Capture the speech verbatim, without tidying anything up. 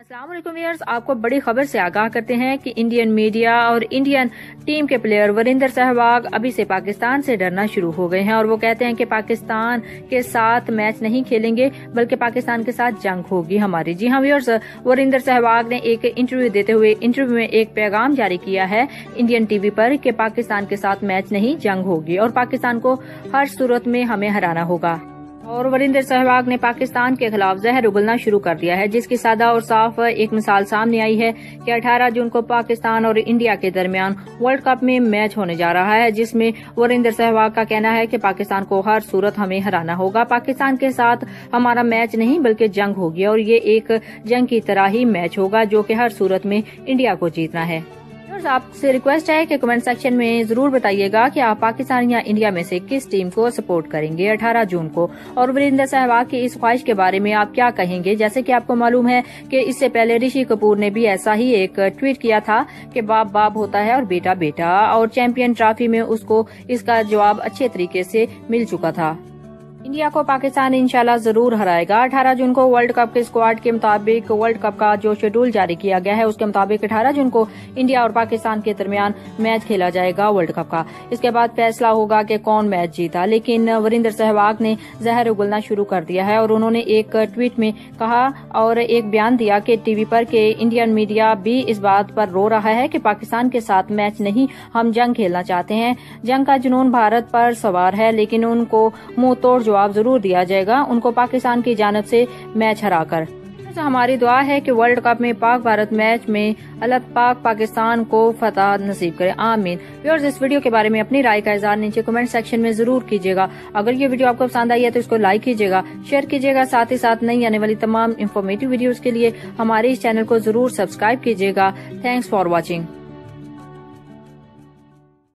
अस्सलाम वालेकुम व्यूअर्स, आपको बड़ी खबर से आगाह करते हैं कि इंडियन मीडिया और इंडियन टीम के प्लेयर वरिंदर सहवाग अभी से पाकिस्तान से डरना शुरू हो गए हैं और वो कहते हैं कि पाकिस्तान के साथ मैच नहीं खेलेंगे बल्कि पाकिस्तान के साथ जंग होगी हमारी। जी हाँ व्यूअर्स, वरिंदर सहवाग ने एक इंटरव्यू देते हुए इंटरव्यू में एक पैगाम जारी किया है इंडियन टीवी पर कि पाकिस्तान के साथ मैच नहीं जंग होगी और पाकिस्तान को हर सूरत में हमें हराना होगा। और वरिंदर सहवाग ने पाकिस्तान के खिलाफ जहर उगलना शुरू कर दिया है, जिसकी सादा और साफ एक मिसाल सामने आई है कि अठारह जून को पाकिस्तान और इंडिया के दरमियान वर्ल्ड कप में मैच होने जा रहा है, जिसमें वरिंदर सहवाग का कहना है कि पाकिस्तान को हर सूरत हमें हराना होगा। पाकिस्तान के साथ हमारा मैच नहीं बल्कि जंग होगी और ये एक जंग की तरह ही मैच होगा जो कि हर सूरत में इंडिया को जीतना है। आपसे रिक्वेस्ट है कि कमेंट सेक्शन में जरूर बताइएगा कि आप पाकिस्तान या इंडिया में से किस टीम को सपोर्ट करेंगे अठारह जून को, और वरिंदर सहवाग की इस ख्वाहिश के बारे में आप क्या कहेंगे। जैसे कि आपको मालूम है कि इससे पहले ऋषि कपूर ने भी ऐसा ही एक ट्वीट किया था कि बाप बाप होता है और बेटा बेटा, और चैंपियन ट्रॉफी में उसको इसका जवाब अच्छे तरीके से मिल चुका था। इंडिया को पाकिस्तान इंशाल्लाह जरूर हराएगा। अठारह जून को वर्ल्ड कप के स्क्वाड के मुताबिक वर्ल्ड कप का जो शेड्यूल जारी किया गया है उसके मुताबिक अठारह जून को इंडिया और पाकिस्तान के दरमियान मैच खेला जाएगा वर्ल्ड कप का। इसके बाद फैसला होगा कि कौन मैच जीता, लेकिन वरिंदर सहवाग ने जहर उगलना शुरू कर दिया है और उन्होंने एक ट्वीट में कहा और एक बयान दिया कि टीवी पर कि इंडियन मीडिया भी इस बात पर रो रहा है कि पाकिस्तान के साथ मैच नहीं, हम जंग खेलना चाहते हैं। जंग का जुनून भारत पर सवार है, लेकिन उनको मुंह तोड़ जवाब जरूर दिया जाएगा उनको पाकिस्तान की जानिब से मैच हराकर। हमारी दुआ है कि वर्ल्ड कप में पाक भारत मैच में अल्लाह पाक पाकिस्तान को फतह नसीब करे, आमीन। व्यूअर्स, इस वीडियो के बारे में अपनी राय का इज़हार नीचे कमेंट सेक्शन में जरूर कीजिएगा। अगर ये वीडियो आपको पसंद आई है तो इसको लाइक कीजिएगा, शेयर कीजिएगा, साथ ही साथ नई आने वाली तमाम इन्फॉर्मेटिव वीडियोस के लिए हमारे इस चैनल को जरूर सब्सक्राइब कीजिएगा। Thanks for watching.